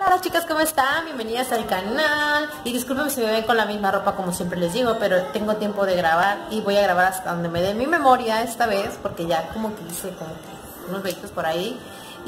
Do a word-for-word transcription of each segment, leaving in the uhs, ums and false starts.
Hola chicas, ¿cómo están? Bienvenidas al canal. Y disculpen si me ven con la misma ropa como siempre les digo, pero tengo tiempo de grabar y voy a grabar hasta donde me dé mi memoria esta vez, porque ya como que hice como que unos videitos por ahí.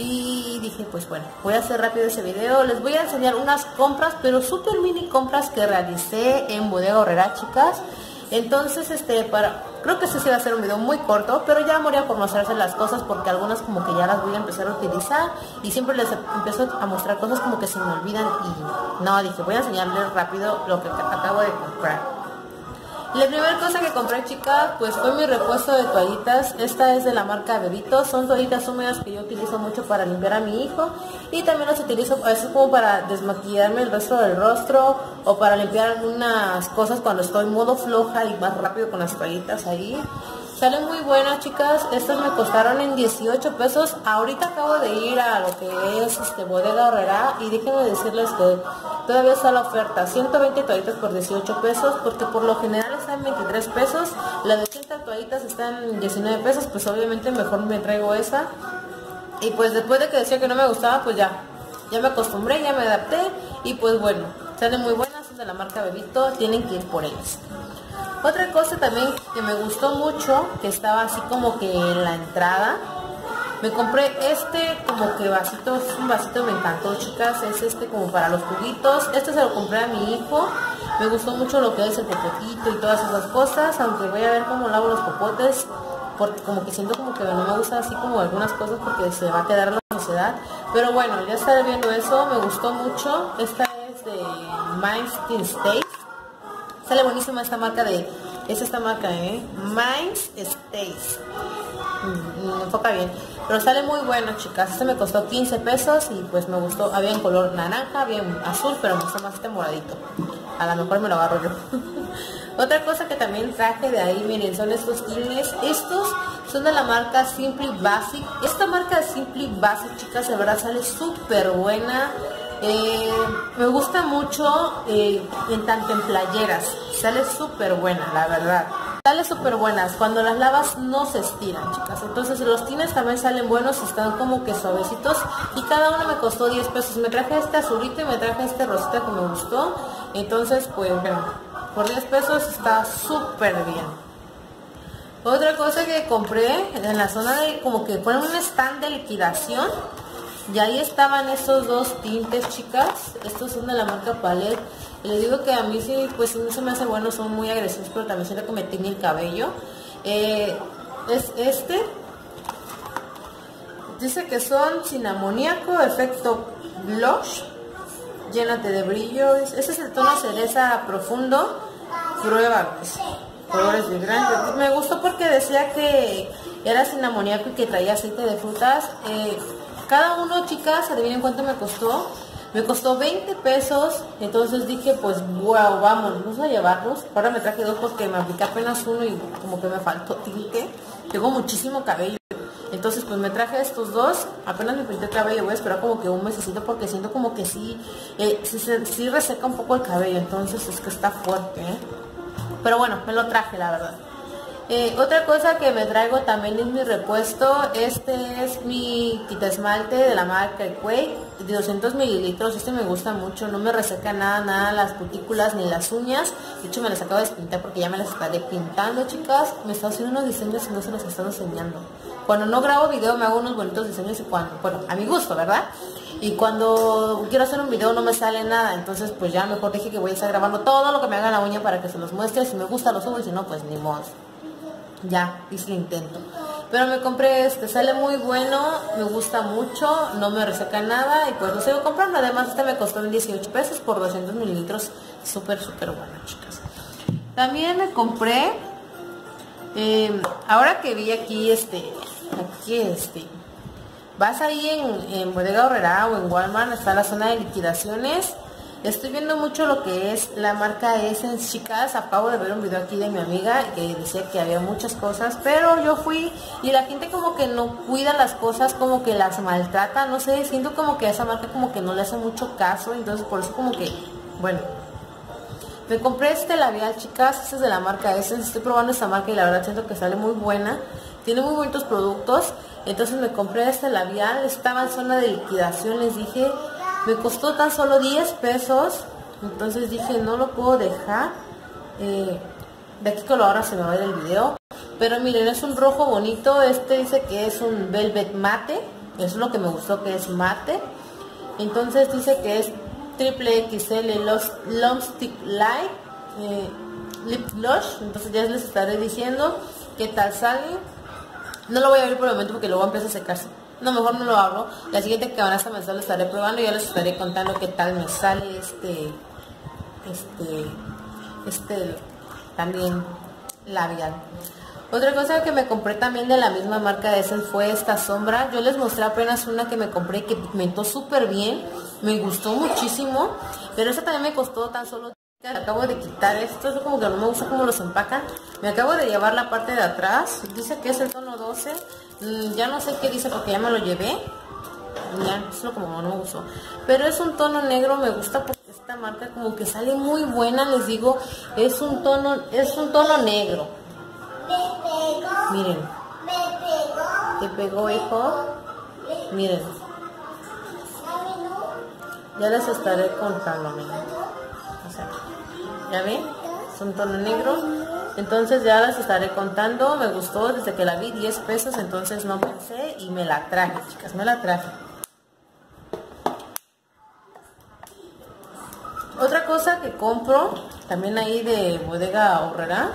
Y dije, pues bueno, voy a hacer rápido ese video. Les voy a enseñar unas compras, pero súper mini compras que realicé en Bodega Aurrerá, chicas. Entonces, este, para, creo que este sí va a ser un video muy corto, pero ya moría por mostrarse las cosas porque algunas como que ya las voy a empezar a utilizar y siempre les empiezo a mostrar cosas como que se me olvidan y no, dije, voy a enseñarles rápido lo que acabo de comprar. La primera cosa que compré, chicas, pues fue mi repuesto de toallitas. Esta es de la marca Bebito. Son toallitas húmedas que yo utilizo mucho para limpiar a mi hijo. Y también las utilizo a veces como para desmaquillarme el resto del rostro. O para limpiar algunas cosas cuando estoy en modo floja y más rápido con las toallitas ahí. Salen muy buenas, chicas. Estas me costaron en dieciocho pesos. Ahorita acabo de ir a lo que es este Bodega Aurrerá. Y déjenme decirles que todavía está la oferta. ciento veinte toallitas por dieciocho pesos. Porque por lo general están en veintitrés pesos. Las de ochenta toallitas están en diecinueve pesos. Pues obviamente mejor me traigo esa. Y pues después de que decía que no me gustaba, pues ya. Ya me acostumbré, ya me adapté. Y pues bueno, salen muy buenas. Son de la marca Bebito. Tienen que ir por ellas. Otra cosa también que me gustó mucho, que estaba así como que en la entrada, me compré este como que vasito, es un vasito, me encantó, chicas, es este como para los juguitos. Este se lo compré a mi hijo, me gustó mucho lo que es el popotito y todas esas cosas, aunque voy a ver cómo lavo los popotes, porque como que siento como que no me gusta así como algunas cosas porque se va a quedar la suciedad. Pero bueno, ya estaré viendo eso, me gustó mucho. Esta es de Mind Skin Stays. Sale buenísima esta marca de... Es esta marca, ¿eh? Mind Stays. Me enfoca bien. Pero sale muy bueno, chicas. Este me costó quince pesos y pues me gustó. Había en color naranja, había en azul, pero me gustó más este moradito. A lo mejor me lo agarro yo. Otra cosa que también traje de ahí, miren, son estos tines. Estos son de la marca Simply Basic. Esta marca Simply Basic, chicas, de verdad sale súper buena. Eh, me gusta mucho eh, en tanto en playeras, sale súper buena, la verdad, sale súper buenas, cuando las lavas no se estiran, chicas. Entonces los tines también salen buenos, están como que suavecitos y cada uno me costó diez pesos. Me traje este azulito y me traje este rosita que me gustó. Entonces pues bueno, por diez pesos está súper bien. Otra cosa que compré en la zona de como que ponen un stand de liquidación. Y ahí estaban estos dos tintes, chicas. Estos son de la marca Palette. Y les digo que a mí sí, pues no se me hace bueno, son muy agresivos, pero también siento que me tiñe el cabello. Eh, es este. Dice que son sin amoníaco, efecto blush. Llénate de brillo. Ese es el tono cereza profundo. Prueba, pues, colores vibrantes. Me gustó porque decía que era sin amoníaco y que traía aceite de frutas. Eh, Cada uno, chicas, adivinen cuánto me costó. Me costó veinte pesos. Entonces dije, pues, wow, vamos, vamos a llevarlos. Ahora me traje dos porque me apliqué apenas uno y como que me faltó tinte. Tengo muchísimo cabello. Entonces, pues me traje estos dos. Apenas me pinté el cabello. Voy a esperar como que un mesecito porque siento como que sí, eh, sí, sí reseca un poco el cabello. Entonces es que está fuerte, ¿eh? Pero bueno, me lo traje, la verdad. Eh, otra cosa que me traigo también es mi repuesto. Este es mi quita esmalte de la marca Quake de doscientos mililitros. Este me gusta mucho, no me reseca nada, nada las cutículas ni las uñas. De hecho me las acabo de despintar porque ya me las estaré pintando, chicas. Me está haciendo unos diseños y no se los están enseñando. Cuando no grabo video me hago unos bonitos diseños y cuando, bueno, a mi gusto, ¿verdad? Y cuando quiero hacer un video no me sale nada. Entonces pues ya mejor dije que voy a estar grabando todo lo que me haga la uña para que se los muestre. Si me gusta lo subo y si no pues ni modo. Ya, hice el intento. Pero me compré este, sale muy bueno, me gusta mucho, no me reseca nada y pues lo sigo comprando. Además este me costó en dieciocho pesos por doscientos mililitros. Súper, súper bueno, chicas. También me compré, eh, ahora que vi aquí este, aquí este, vas ahí en, en Bodega Aurrerá o en Walmart, está la zona de liquidaciones. Estoy viendo mucho lo que es la marca Essence, chicas. Acabo de ver un video aquí de mi amiga que decía que había muchas cosas, pero yo fui y la gente como que no cuida las cosas, como que las maltrata, no sé, siento como que a esa marca como que no le hace mucho caso, entonces por eso como que, bueno, me compré este labial, chicas. Este es de la marca Essence. Estoy probando esta marca y la verdad siento que sale muy buena, tiene muy bonitos productos. Entonces me compré este labial, estaba en zona de liquidación, les dije. Me costó tan solo diez pesos. Entonces dije, no lo puedo dejar. Eh, de aquí con la hora se me va a ir el video. Pero miren, es un rojo bonito. Este dice que es un velvet mate. Eso es lo que me gustó, que es mate. Entonces dice que es triple X L Long Stick Light eh, Lip Blush. Entonces ya les estaré diciendo qué tal sale. No lo voy a abrir por el momento porque luego empieza a secarse. No, mejor no lo abro. La siguiente canasta mensual lo estaré probando y ya les estaré contando qué tal me sale este este este también labial. Otra cosa que me compré también de la misma marca de Essence fue esta sombra. Yo les mostré apenas una que me compré que pigmentó súper bien, me gustó muchísimo, pero esta también me costó tan solo. Acabo de quitar esto, es como que no me gusta cómo los empacan. Me acabo de llevar la parte de atrás, dice que es el tono doce. mm, ya no sé qué dice porque ya me lo llevé. Ya, eso como no me gustó, pero es un tono negro, me gusta porque esta marca como que sale muy buena. Les digo, es un tono, es un tono negro. Miren, te pegó, hijo. Miren, ya les estaré contando, miren. O sea, ¿ya ven? Es un tono negro. Entonces ya les estaré contando. Me gustó desde que la vi, diez pesos. Entonces no pensé y me la traje, chicas, me la traje. Otra cosa que compro, también ahí de Bodega Aurrera.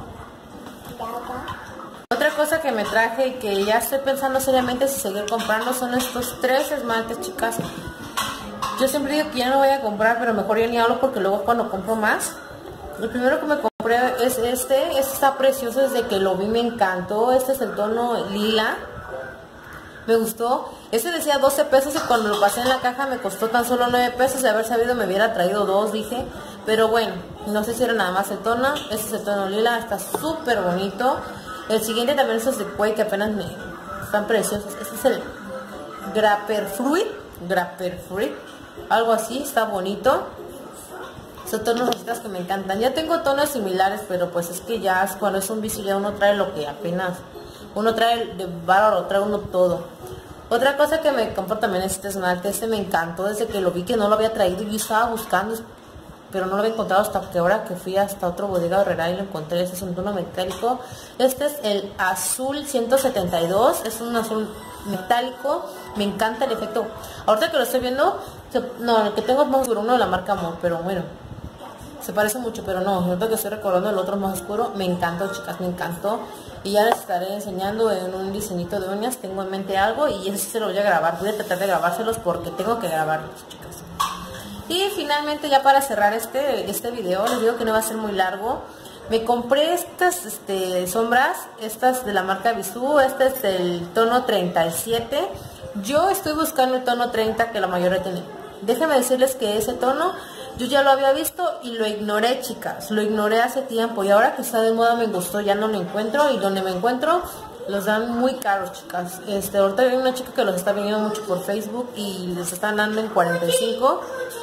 Otra cosa que me traje y que ya estoy pensando seriamente si seguir comprando son estos tres esmaltes, chicas. Yo siempre digo que ya no voy a comprar, pero mejor ya ni hablo porque luego cuando compro más. El primero que me compré es este. Este está precioso, desde que lo vi me encantó. Este es el tono lila. Me gustó. Este decía doce pesos y cuando lo pasé en la caja me costó tan solo nueve pesos. De haber sabido me hubiera traído dos, dije. Pero bueno, no sé si era nada más el tono. Este es el tono lila, está súper bonito. El siguiente también es de Quay, que apenas me están preciosos. Este es el Grapper Fruit. Grapper Fruit. Algo así, está bonito. Son tonos rositas que me encantan. Ya tengo tonos similares, pero pues es que ya es cuando es un vicio ya uno trae lo que apenas uno trae de bárbaro, trae uno todo. Otra cosa que me compró también es este esmalte. Este me encantó desde que lo vi, que no lo había traído y yo estaba buscando, pero no lo había encontrado hasta que ahora que fui hasta otro Bodega Aurrera y lo encontré. Este es un tono metálico. Este es el azul ciento setenta y dos. Es un azul metálico. Me encanta el efecto. Ahorita que lo estoy viendo, se, no, el que tengo es más oscuro, uno de la marca Amor, pero bueno, se parece mucho, pero no, ahorita que estoy recordando el otro es más oscuro. Me encantó, chicas, me encantó. Y ya les estaré enseñando en un diseñito de uñas. Tengo en mente algo y ese sí se lo voy a grabar. Voy a tratar de grabárselos porque tengo que grabarlos, chicas. Y finalmente, ya para cerrar este, este video, les digo que no va a ser muy largo. Me compré estas este, sombras, estas de la marca Bisú. Este es el tono treinta y siete. Yo estoy buscando el tono treinta que la mayoría tiene. Déjenme decirles que ese tono yo ya lo había visto y lo ignoré, chicas. Lo ignoré hace tiempo y ahora que está de moda me gustó, ya no lo encuentro. Y donde me encuentro los dan muy caros, chicas. Este, ahorita hay una chica que los está vendiendo mucho por Facebook y les están dando en cuarenta y cinco.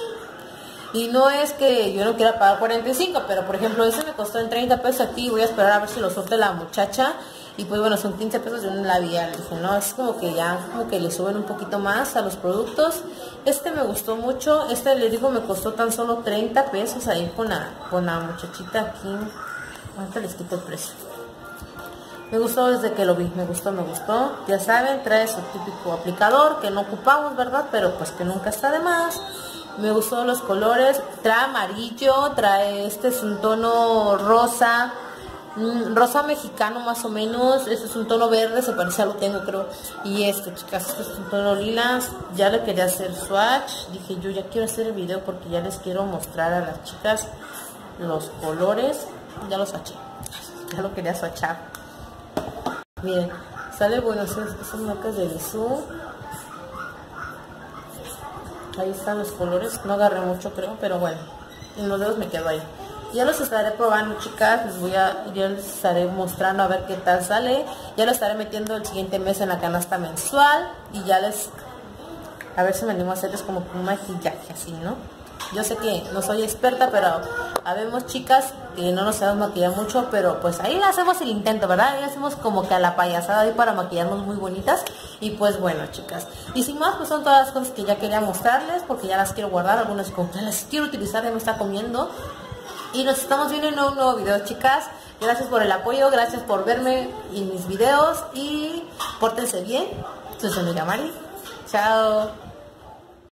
Y no es que yo no quiera pagar cuarenta y cinco, pero por ejemplo ese me costó en treinta pesos aquí. Voy a esperar a ver si lo suelte la muchacha. Y pues bueno, son quince pesos de un labial. Dije, no, es como que ya como que le suben un poquito más a los productos. Este me gustó mucho. Este, les digo, me costó tan solo treinta pesos ahí con la, con la muchachita aquí. Ahorita les quito el precio. Me gustó desde que lo vi, me gustó, me gustó. Ya saben, trae su típico aplicador que no ocupamos, ¿verdad? Pero pues que nunca está de más. Me gustó los colores. Trae amarillo, trae, este es un tono rosa. Rosa mexicano más o menos. Este es un tono verde, se parece a lo tengo creo. Y este, chicas, este es un tono lila. Ya le quería hacer swatch. Dije yo ya quiero hacer el video porque ya les quiero mostrar a las chicas los colores. Ya los swatché. Ya lo quería swatchar. Miren, sale bueno, son marcas de Bisú. Ahí están los colores. No agarré mucho creo, pero bueno, en los dedos me quedo ahí. Ya los estaré probando, chicas. Les voy a, ya les estaré mostrando a ver qué tal sale. Ya lo estaré metiendo el siguiente mes en la canasta mensual. Y ya les, a ver si me animo a hacerles como un maquillaje así, ¿no? Yo sé que no soy experta, pero habemos chicas que no nos sabemos maquillar mucho, pero pues ahí hacemos el intento, ¿verdad? Ahí hacemos como que a la payasada ahí para maquillarnos muy bonitas. Y pues bueno, chicas, y sin más, pues son todas las cosas que ya quería mostrarles, porque ya las quiero guardar, algunas como que las quiero utilizar, ya me está comiendo. Y nos estamos viendo en un nuevo video, chicas. Gracias por el apoyo, gracias por verme en mis videos y pórtense bien. Soy su amiga Mari. Chao.